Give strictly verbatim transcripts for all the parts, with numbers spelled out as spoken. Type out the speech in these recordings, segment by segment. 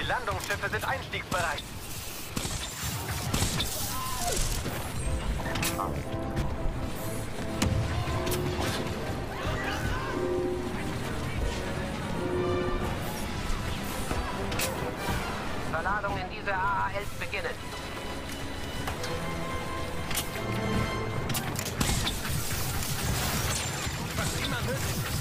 Die Landungsschiffe sind einstiegsbereit. Verladung in diese A A Ls beginnen. Was immer möglich ist.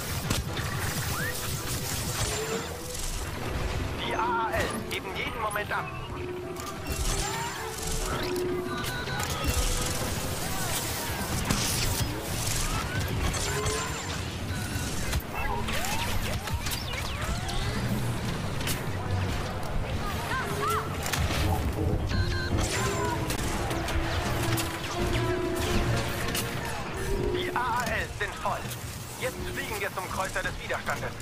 Die A A Ls geben jeden Moment ab. Die A A Ls sind voll. Jetzt fliegen wir zum Kreuzer des Widerstandes.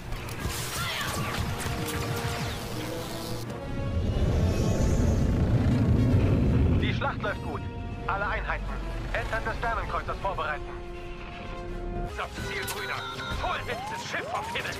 Die Schlacht läuft gut. Alle Einheiten. Entern des Sternenkreuzers vorbereiten. Das Ziel, Brüder. Vollwitziges Schiff vom Himmel.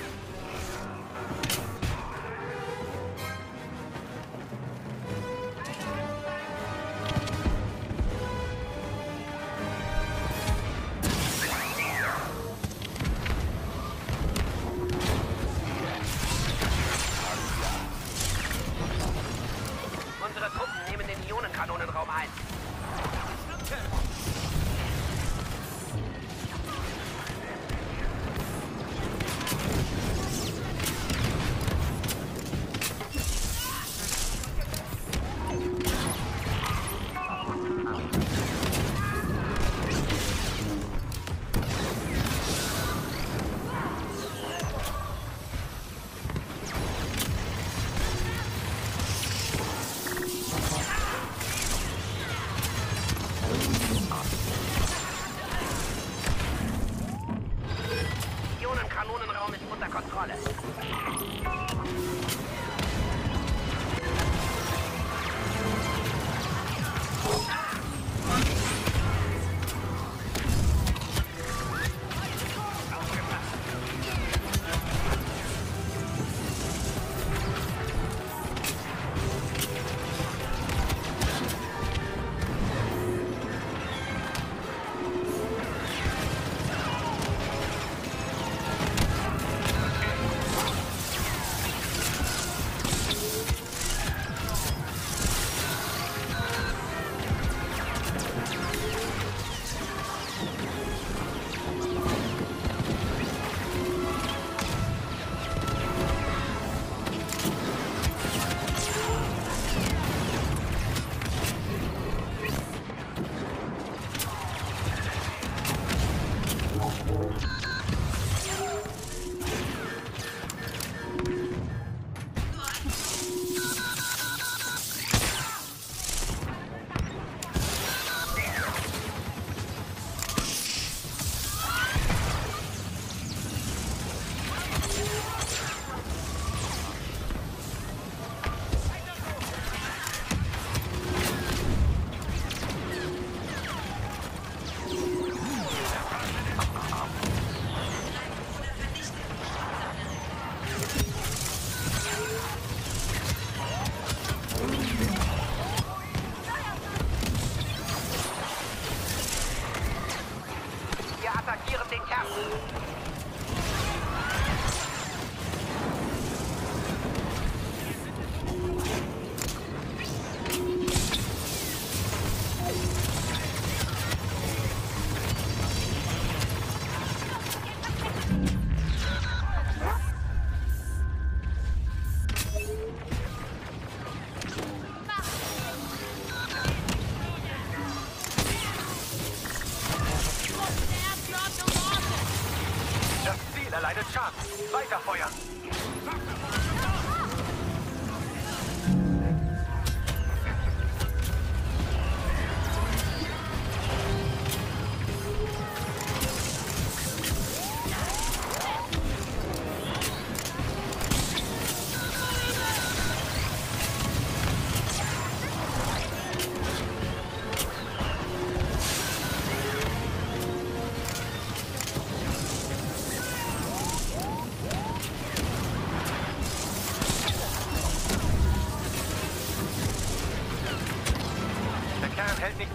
Unsere Truppen nehmen den Ionenkanonenraum ein.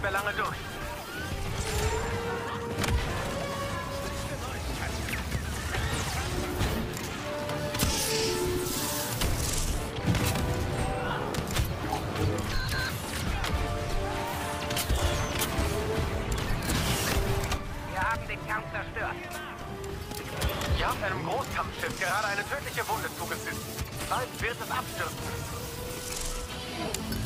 mehr lange durch. Wir haben den Kern zerstört. Ihr habt einem Großkampfschiff gerade eine tödliche Wunde zugefügt. Bald wird es abstürzen.